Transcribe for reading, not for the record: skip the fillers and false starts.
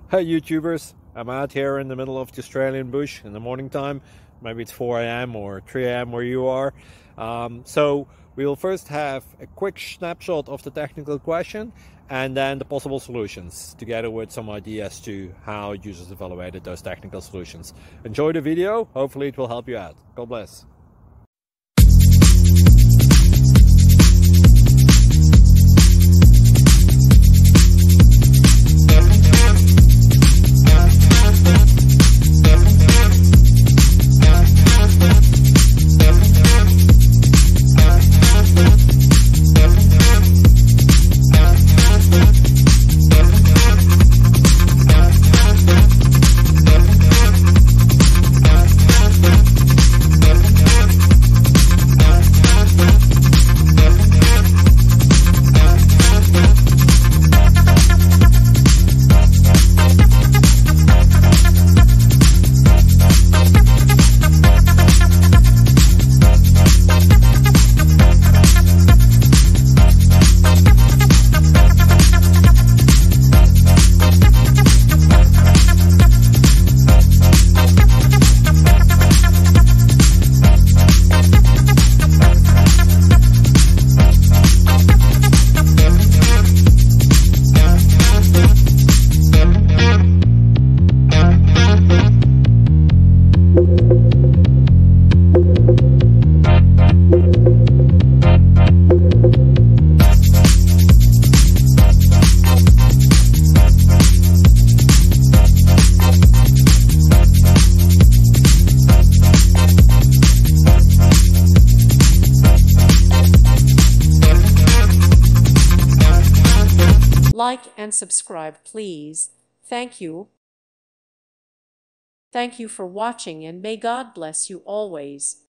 Hey YouTubers, I'm out here in the middle of the Australian bush in the morning time. Maybe it's 4 a.m. or 3 a.m. where you are. So we'll first have a quick snapshot of the technical question and then the possible solutions, together with some ideas to how users evaluated those technical solutions. Enjoy the video, hopefully it will help you out. God bless. Like and subscribe, please. Thank you. Thank you for watching, and may God bless you always.